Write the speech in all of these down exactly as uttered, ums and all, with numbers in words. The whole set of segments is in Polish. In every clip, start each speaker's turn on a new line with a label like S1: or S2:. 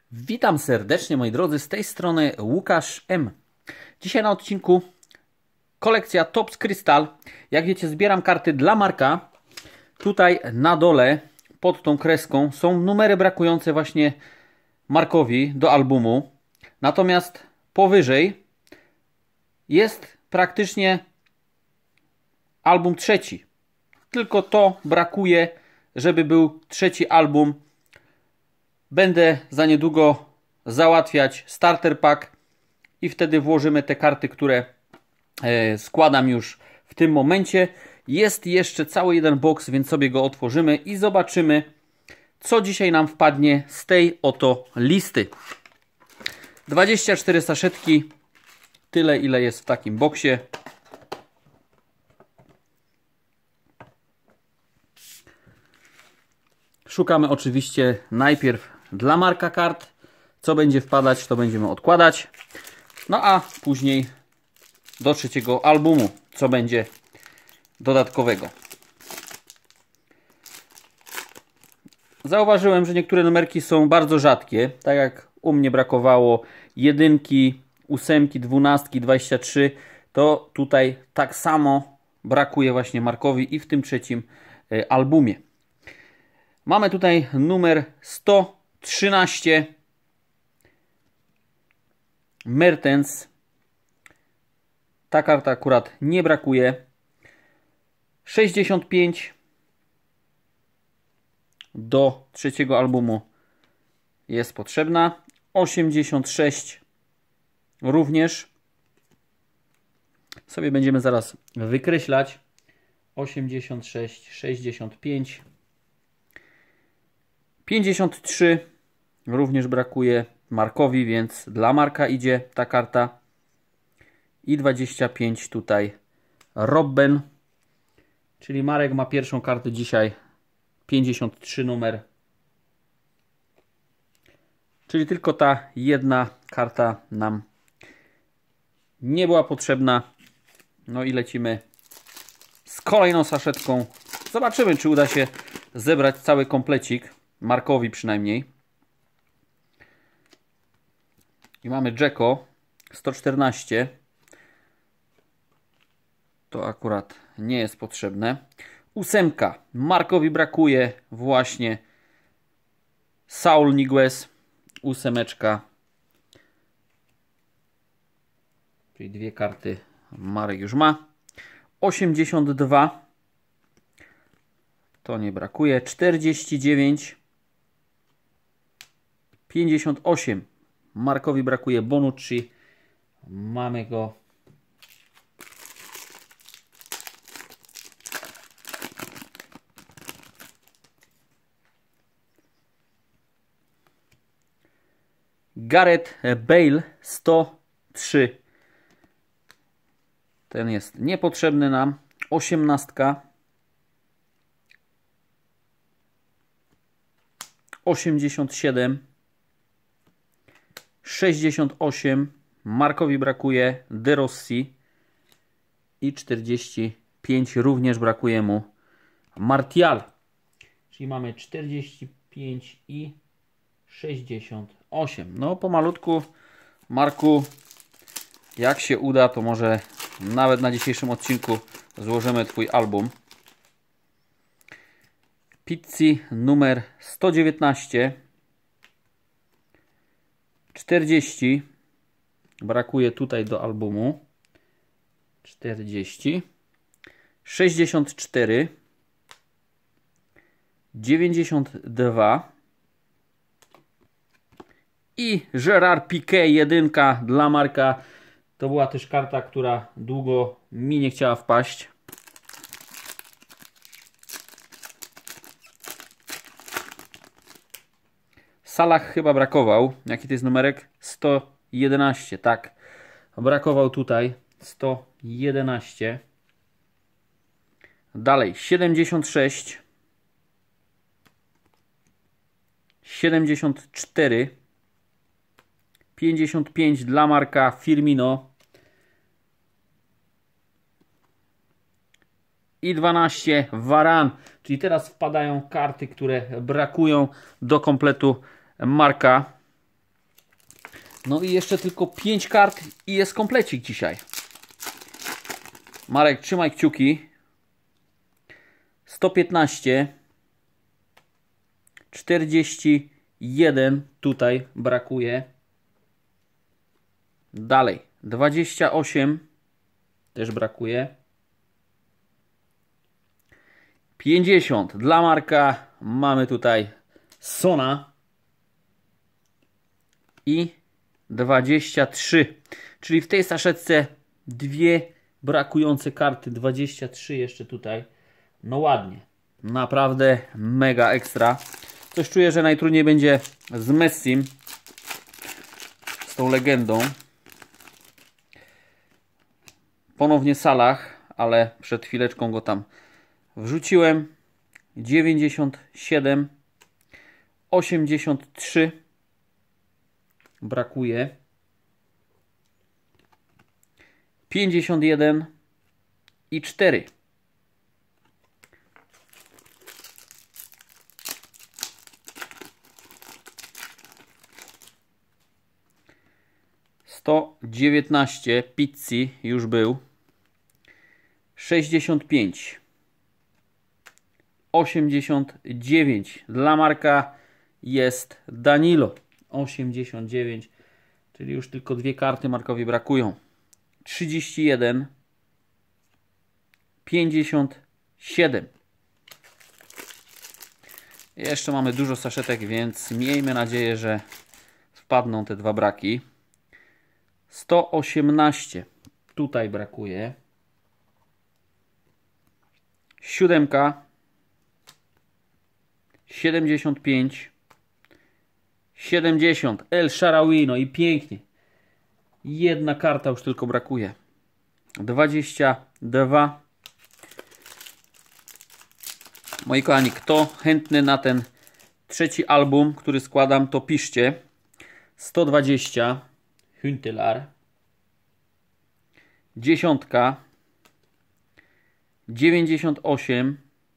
S1: Witam serdecznie, moi drodzy, z tej strony Łukasz M. Dzisiaj na odcinku kolekcja Topps Crystal. Jak wiecie, zbieram karty dla Marka. Tutaj na dole, pod tą kreską, są numery brakujące właśnie Markowi do albumu. Natomiast powyżej jest praktycznie album trzeci. Tylko to brakuje, żeby był trzeci album. Będę za niedługo załatwiać starter pack i wtedy włożymy te karty, które e, składam już w tym momencie. Jest jeszcze cały jeden box, więc sobie go otworzymy i zobaczymy, co dzisiaj nam wpadnie z tej oto listy. dwadzieścia cztery saszetki, tyle ile jest w takim boksie. Szukamy oczywiście najpierw dla Marka kart. Co będzie wpadać, to będziemy odkładać. No a później do trzeciego albumu, co będzie dodatkowego. Zauważyłem, że niektóre numerki są bardzo rzadkie. Tak jak u mnie brakowało jedynki, ósemki, dwunastki, dwadzieścia trzy, to tutaj tak samo brakuje właśnie Markowi i w tym trzecim albumie. Mamy tutaj numer sto trzynaście. Mertens. Ta karta akurat nie brakuje. sześćdziesiąt pięć. Do trzeciego albumu jest potrzebna. osiemdziesiąt sześć również. Sobie będziemy zaraz wykreślać. osiemdziesiąt sześć, sześćdziesiąt pięć. pięćdziesiąt trzy również brakuje Markowi, więc dla Marka idzie ta karta. I dwadzieścia pięć tutaj Robben. Czyli Marek ma pierwszą kartę dzisiaj. pięćdziesiąt trzy numer. Czyli tylko ta jedna karta nam nie była potrzebna. No i lecimy z kolejną saszetką. Zobaczymy, czy uda się zebrać cały komplecik. Markowi przynajmniej. I mamy Jacko sto czternaście. To akurat nie jest potrzebne. Ósemka. Markowi brakuje właśnie Saul Niguez. Ósemeczka. Czyli dwie karty Marek już ma. osiemdziesiąt dwa. To nie brakuje. czterdzieści dziewięć. pięćdziesiąt osiem. Markowi brakuje Bonucci. Mamy go. Gareth Bale sto trzy. Ten jest niepotrzebny nam. osiemnastka. osiemdziesiąt siedem. sześćdziesiąt osiem. Markowi brakuje De Rossi. I czterdzieści pięć również brakuje mu Martial. Czyli mamy czterdzieści pięć i sześćdziesiąt osiem. No pomalutku, Marku, jak się uda, to może nawet na dzisiejszym odcinku złożymy Twój album. Pizzi numer sto dziewiętnaście. czterdzieści. Brakuje tutaj do albumu. czterdzieści. sześćdziesiąt cztery. dziewięćdziesiąt dwa. I Gerard Piqué, jedynka dla Marka. To była też karta, która długo mi nie chciała wpaść. Salah chyba brakował. Jaki to jest numerek? sto jedenaście, tak. Brakował tutaj sto jedenaście. Dalej siedemdziesiąt sześć. siedemdziesiąt cztery. pięćdziesiąt pięć dla Marka Firmino. i dwanaście Varane. Czyli teraz wpadają karty, które brakują do kompletu Marka. No i jeszcze tylko pięć kart i jest komplecik dzisiaj. Marek, trzymaj kciuki. sto piętnaście. czterdzieści jeden tutaj brakuje. Dalej. dwadzieścia osiem też brakuje. pięćdziesiąt dla Marka. Mamy tutaj Sona. I dwadzieścia trzy. Czyli w tej saszetce dwie brakujące karty. dwadzieścia trzy jeszcze tutaj. No ładnie. Naprawdę mega ekstra. Coś czuję, że najtrudniej będzie z Messim. Z tą legendą. Ponownie Salah, ale przed chwileczką go tam wrzuciłem. dziewięćdziesiąt siedem. osiemdziesiąt trzy. Brakuje. pięćdziesiąt jeden i cztery. sto dziewiętnaście Pizzi już był. sześćdziesiąt pięć. osiemdziesiąt dziewięć. Dla Marka jest Danilo. osiemdziesiąt dziewięć. Czyli już tylko dwie karty Markowi brakują. trzydzieści jeden. pięćdziesiąt siedem. Jeszcze mamy dużo saszetek, więc miejmy nadzieję, że wpadną te dwa braki. sto osiemnaście. Tutaj brakuje. Siódemka. siedemdziesiąt pięć. siedemdziesiąt. El Shaarawy. No i pięknie. Jedna karta już tylko brakuje. dwadzieścia dwa. Moi kochani, kto chętny na ten trzeci album, który składam, to piszcie. sto dwadzieścia. Huntelaar. Dziesiątka. dziewięćdziesiąt osiem.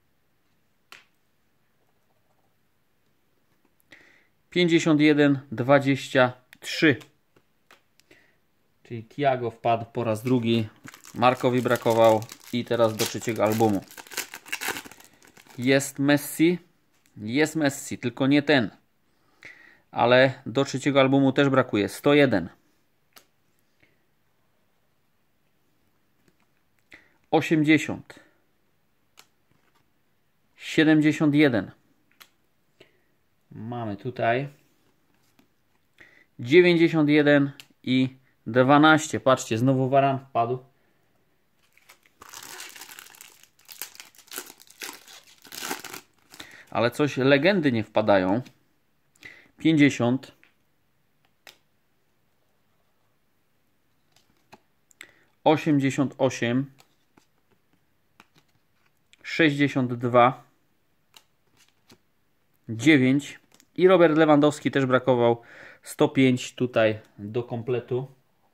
S1: pięćdziesiąt jeden. dwadzieścia trzy. Czyli Thiago wpadł po raz drugi. Markowi brakował. I teraz do trzeciego albumu. Jest Messi. Jest Messi, tylko nie ten. Ale do trzeciego albumu też brakuje. sto jeden. osiemdziesiąt. siedemdziesiąt jeden. Mamy tutaj dziewięćdziesiąt jeden i dwanaście. Patrzcie, znowu Varan wpadł. Ale coś legendy nie wpadają. pięćdziesiąt. osiemdziesiąt osiem. sześćdziesiąt dwa. dziewięć. I Robert Lewandowski też brakował. sto pięć tutaj do kompletu.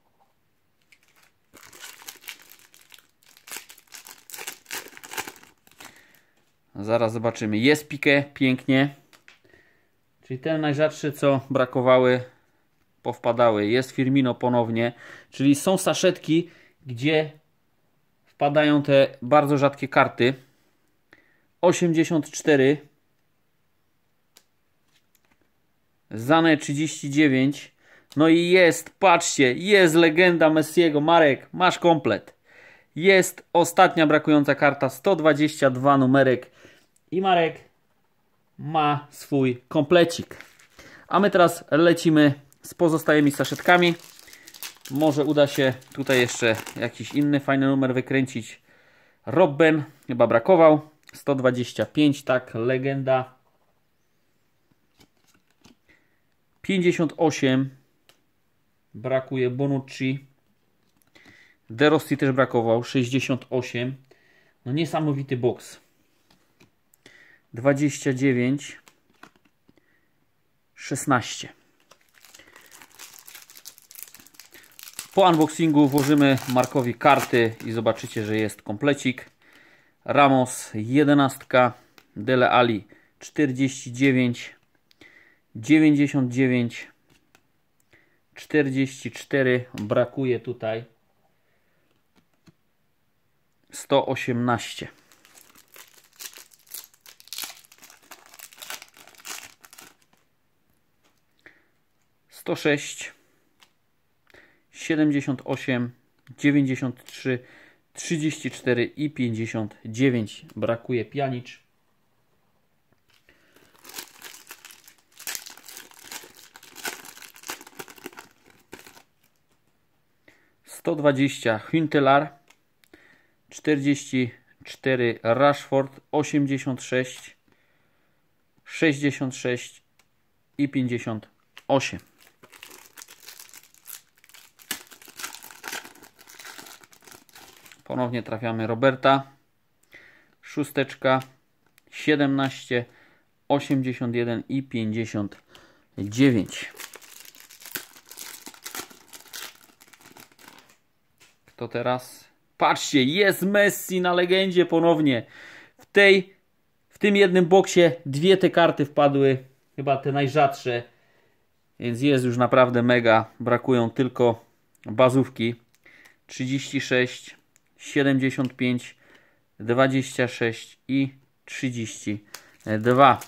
S1: Zaraz zobaczymy. Jest Piqué, pięknie. Czyli ten najrzadszy, co brakowały, powpadały. Jest Firmino ponownie. Czyli są saszetki, gdzie wpadają te bardzo rzadkie karty. osiemdziesiąt cztery. Zane trzydzieści dziewięć. No i jest, patrzcie, jest legenda Messiego. Marek, masz komplet. Jest ostatnia brakująca karta, sto dwadzieścia dwa numerek. I Marek ma swój komplecik. A my teraz lecimy z pozostałymi saszetkami. Może uda się tutaj jeszcze jakiś inny fajny numer wykręcić. Robben chyba brakował. sto dwadzieścia pięć, tak, legenda. pięćdziesiąt osiem. Brakuje Bonucci. De Rossi też brakował. sześćdziesiąt osiem. No niesamowity boks. dwadzieścia dziewięć. szesnaście. Po unboxingu włożymy Markowi karty i zobaczycie, że jest komplecik. Ramos jedenaście. Dele Alli czterdzieści dziewięć. dziewięćdziesiąt dziewięć. czterdzieści cztery, brakuje tutaj sto osiemnaście. sto sześć, siedemdziesiąt osiem, dziewięćdziesiąt trzy, trzydzieści cztery i pięćdziesiąt dziewięć. Brakuje Pjanic. sto dwadzieścia Huntelaar, czterdzieści cztery Rashford, osiemdziesiąt sześć, sześćdziesiąt sześć i pięćdziesiąt osiem. Ponownie trafiamy Roberta. Szósteczka, siedemnaście, osiemdziesiąt jeden i pięćdziesiąt dziewięć. Kto teraz? Patrzcie, jest Messi na legendzie ponownie. W tej, w tym jednym boksie dwie te karty wpadły, chyba te najrzadsze. Więc jest już naprawdę mega. Brakują tylko bazówki. trzydzieści sześć, siedemdziesiąt pięć, dwadzieścia sześć i trzydzieści dwa.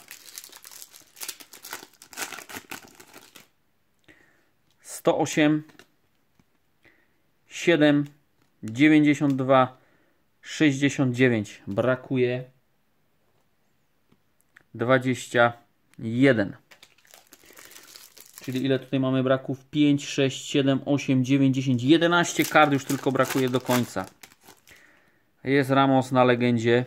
S1: sto osiem, siedem, dziewięćdziesiąt dwa, sześćdziesiąt dziewięć. Brakuje dwadzieścia jeden. Czyli ile tutaj mamy braków? pięć, sześć, siedem, osiem, dziewięć, dziesięć, jedenaście kart już tylko brakuje do końca. Jest Ramos na legendzie.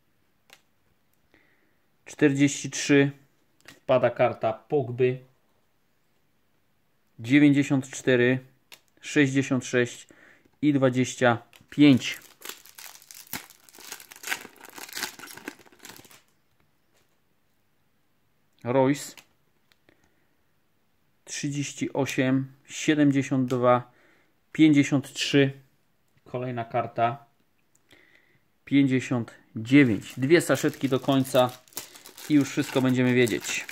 S1: czterdzieści trzy. Wpada karta Pogby. dziewięćdziesiąt cztery, sześćdziesiąt sześć i dwadzieścia pięć. Royce. trzydzieści osiem, siedemdziesiąt dwa, pięćdziesiąt trzy. Kolejna karta. pięćdziesiąt dziewięć. Dwie saszetki do końca i już wszystko będziemy wiedzieć.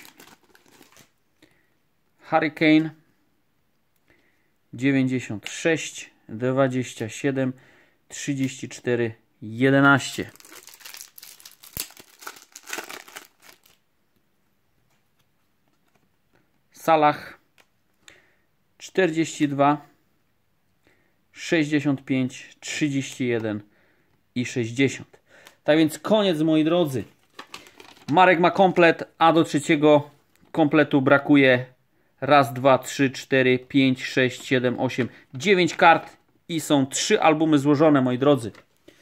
S1: Harry Kane. dziewięćdziesiąt sześć, dwadzieścia siedem, trzydzieści cztery, jedenaście. Salah. czterdzieści dwa, sześćdziesiąt pięć, trzydzieści jeden i sześćdziesiąt. Tak więc koniec, moi drodzy. Marek ma komplet, a do trzeciego kompletu brakuje raz, dwa, trzy, cztery, pięć, sześć, siedem, osiem, dziewięć kart i są trzy albumy złożone, moi drodzy.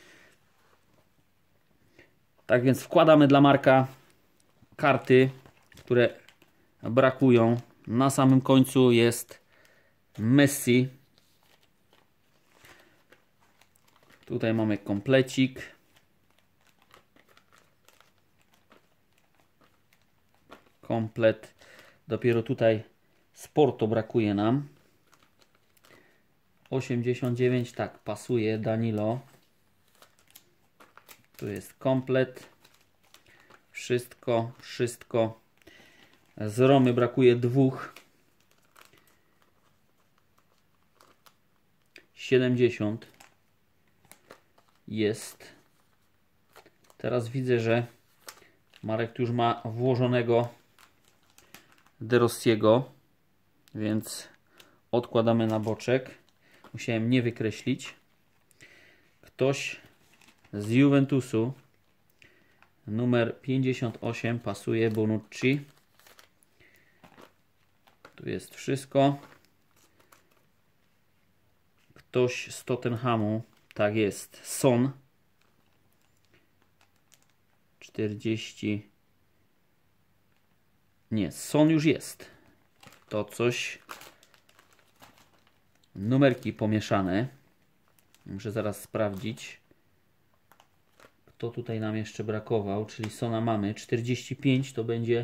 S1: Tak więc wkładamy dla Marka karty, które brakują. Na samym końcu jest Messi. Tutaj mamy komplecik. Komplet. Dopiero tutaj Sporto brakuje nam. osiemdziesiąt dziewięć, tak, pasuje Danilo. Tu jest komplet. Wszystko, wszystko. Z Romy brakuje dwóch. siedemdziesiąt. Jest. Teraz widzę, że Marek tu już ma włożonego De Rossiego, więc odkładamy na boczek. Musiałem nie wykreślić. Ktoś z Juventusu, numer pięćdziesiąt osiem, pasuje Bonucci. Tu jest wszystko. Ktoś z Tottenhamu, tak jest, Son. czterdzieści. Nie, Son już jest. To coś. Numerki pomieszane. Muszę zaraz sprawdzić, kto tutaj nam jeszcze brakował. Czyli Sona mamy. czterdzieści pięć to będzie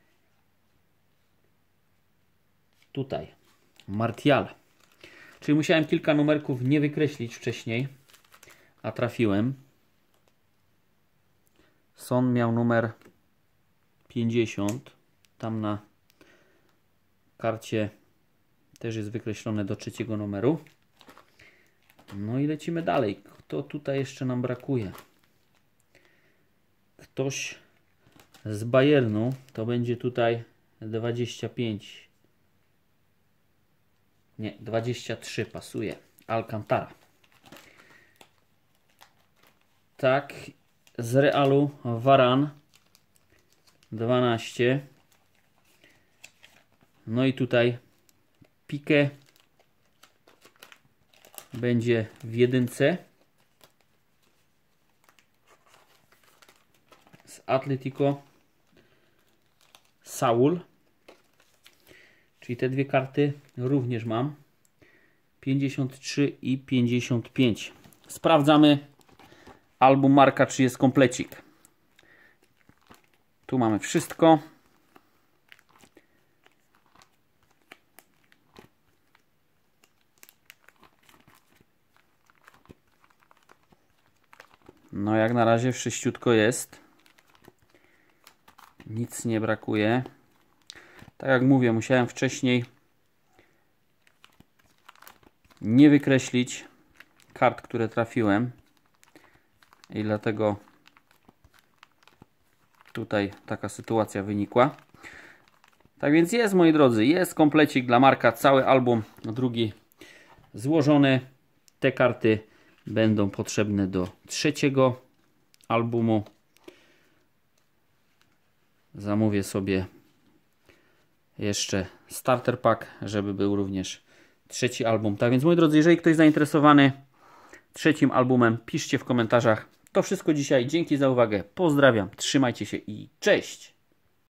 S1: tutaj. Martial. Czyli musiałem kilka numerków nie wykreślić wcześniej, a trafiłem. Son miał numer pięćdziesiąt. Tam na karcie Też jest wykreślone do trzeciego numeru. No i lecimy dalej. Kto tutaj jeszcze nam brakuje? Ktoś z Bayernu. To będzie tutaj dwadzieścia pięć. Nie, dwadzieścia trzy pasuje. Alcantara. Tak, z Realu Varane dwanaście. No i tutaj Piqué będzie w jedynce. Z Atletico Saul. Czyli te dwie karty również mam. pięćdziesiąt trzy i pięćdziesiąt pięć. Sprawdzamy album Marka, czy jest komplecik. Tu mamy wszystko. No jak na razie wszyściutko jest. Nic nie brakuje. Tak jak mówię, musiałem wcześniej nie wykreślić kart, które trafiłem. I dlatego tutaj taka sytuacja wynikła. Tak więc jest, moi drodzy, jest komplecik dla Marka, cały album drugi złożony. Te karty będą potrzebne do trzeciego albumu. Zamówię sobie jeszcze starter pack, żeby był również trzeci album. Tak więc, moi drodzy, jeżeli ktoś zainteresowany trzecim albumem, piszcie w komentarzach. To wszystko dzisiaj. Dzięki za uwagę. Pozdrawiam. Trzymajcie się i cześć!